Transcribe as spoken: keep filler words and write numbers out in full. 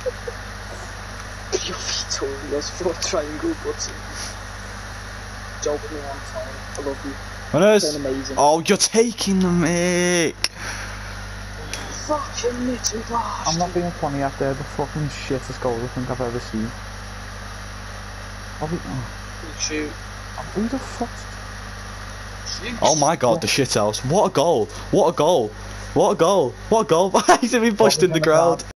You're victorious for triangle button. Joking me, I'm fine. I love you. Winners! You're amazing. Oh, you're taking the mic! Fucking little bastard. I'm not being funny out there, the fucking shittest goal I think I've ever seen. I'll be, oh. Shoot. Who the fuck? Shoot. Oh my god, the shit house. What a goal! What a goal! What a goal! What a goal! He's been pushed in the ground.